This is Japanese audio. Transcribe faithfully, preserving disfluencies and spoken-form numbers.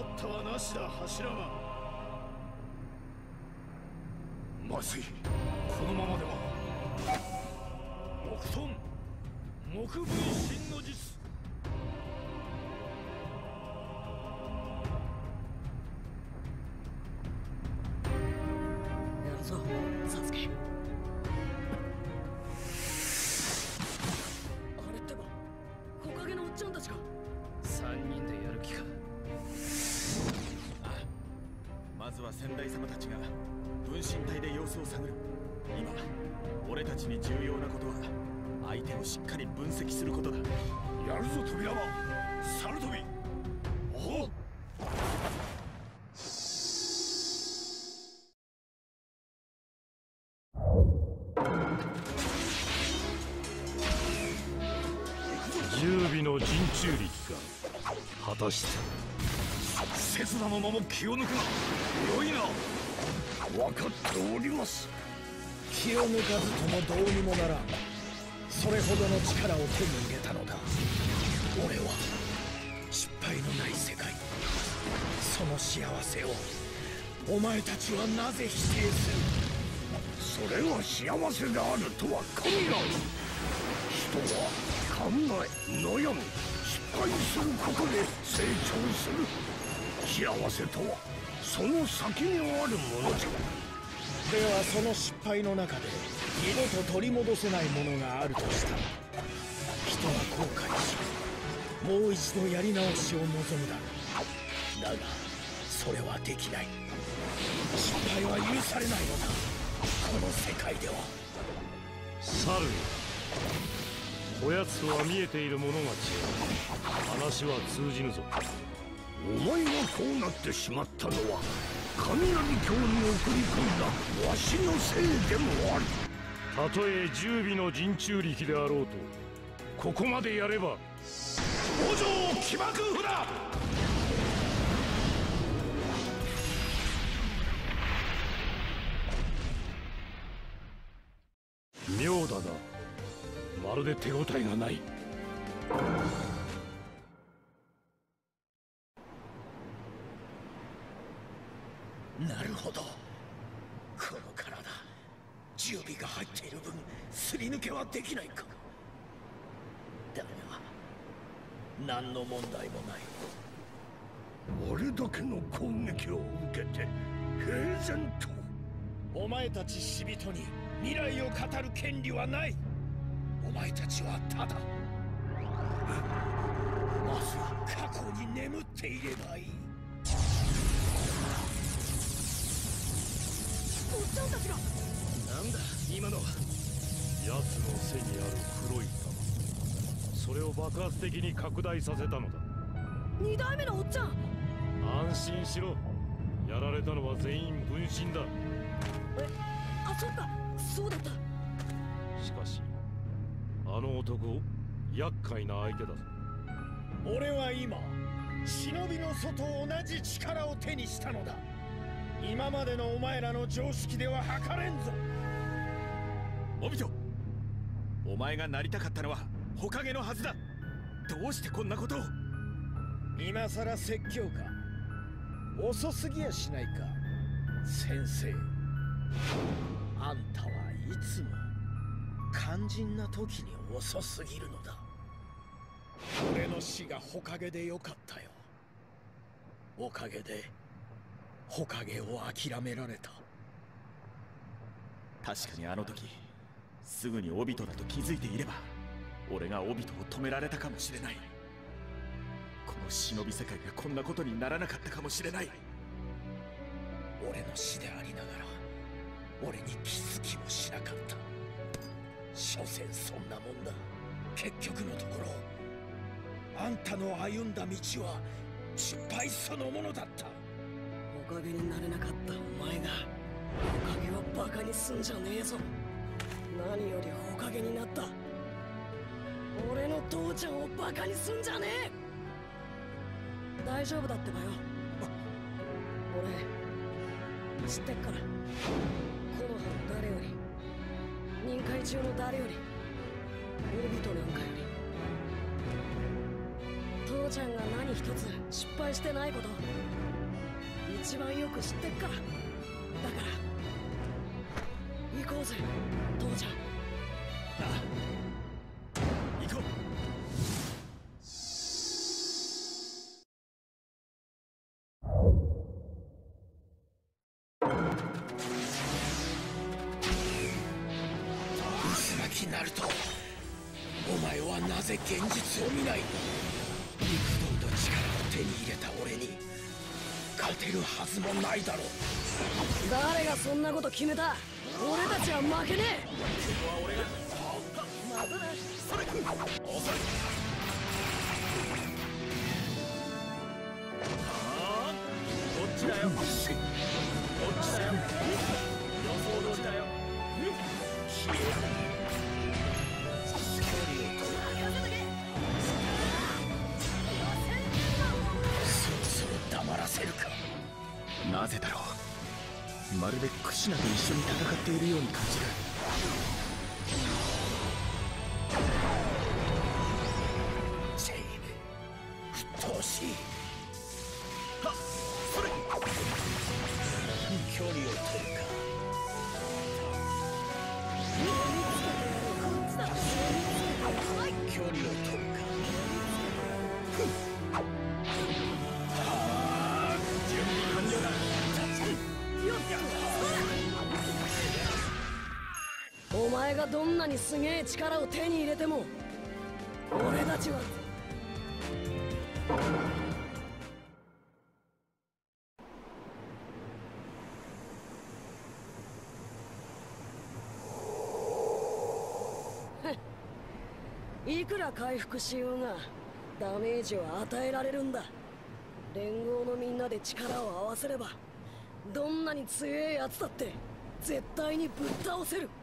ったはなしだ、柱が。まずい、このままでは。木遁木分身の術。 やるぞサスケ。あれってば木陰のおっちゃんたちか。 三人でやる気か。 ああ、まずは先代様たちが分身体で様子を探る。今俺たちに重要なことは相手をしっかり分析することだ。 やるぞ扉は猿飛び。おっ、 十尾の陣中力か。果たして刹那のまま気を抜くな。良いな。分かっております。 気を抜かずともどうにもならん。それほどの力を手に入れたのだ。俺は失敗のない世界、その幸せをお前たちはなぜ否定する。 それは幸せであるとは限らん。人は考え悩み失敗することで成長する。幸せとはその先にあるものじゃ。 ではその失敗の中で二度と取り戻せないものがあるとしたら、人は後悔しもう一度やり直しを望むだろう。だがそれはできない。失敗は許されないのだ、この世界では。 猿よ、こやつとは見えているものが違う。話は通じぬぞ。 お前がこうなってしまったのは神々教に送り込んだわしのせいでもある。 たとえ十尾の陣中力であろうと、ここまでやれば。 五条騎馬空符だ。 妙だな、まるで手応えがない。 なるほど、この体十尾が入っている分すり抜けはできないか。だが何の問題もない。 あれだけの攻撃を受けて平然と。 お前たち死人に未来を語る権利はない。お前たちはただまず過去に眠っていればいい。 おっちゃんたちが。 なんだ今のは。 奴の背にある黒い玉、それを爆発的に拡大させたのだ。 二代目のおっちゃん。 安心しろ、やられたのは全員分身だ。 え、あ、そっか、そうだった。 しかしあの男厄介な相手だぞ。 俺は今忍びの祖と同じ力を手にしたのだ。今までのお前らの常識では測れんぞ。 オビト、お前がなりたかったのは火影のはずだ。どうしてこんなことを。 今さら説教か。遅すぎやしないか先生。あんたはいつも肝心な時に遅すぎるのだ。俺の死が火影でよかったよ。おかげで火影を諦められた。 確かにあの時すぐにオビトだと気づいていれば俺がオビトを止められたかもしれない。この忍び世界がこんなことにならなかったかもしれない。 俺の死でありながら俺に気づきもしなかった。所詮そんなもんだ。結局のところあんたの歩んだ道は失敗そのものだった。 おかげになれなかったお前がおかげをバカにすんじゃねえぞ。何よりおかげになった俺の父ちゃんをバカにすんじゃねえ。大丈夫だってばよ。俺知ってっから。木の葉の誰より任界中の誰よりオビトなんかより父父ちゃんが何一つ失敗してないこと一番よく知ってっから。だから行こうぜ父ちゃん。 ああ、行こう。 渦巻きナルト、お前はなぜ現実を見ない？幾度と力を手に入れた俺に勝てるはずもないだろう。 誰がそんなこと決めた？俺たちは負けねえ。 ここは俺が。 またな。 それ、遅い。ああ、こっちだよ。こっちだよ。予想通りだよ。消えや。 黙らせるか。 なぜだろう。まるでクシナと一緒に戦っているように感じる。 チェイム、沸騰しい。 はっ、それ。 距離を取るか。距離を取るか。 お前がどんなにすげえ力を手に入れても俺たちはいくら回復しようがダメージを与えられるんだ。連合のみんなで力を合わせればどんなに強いやつだって絶対にぶっ倒せる。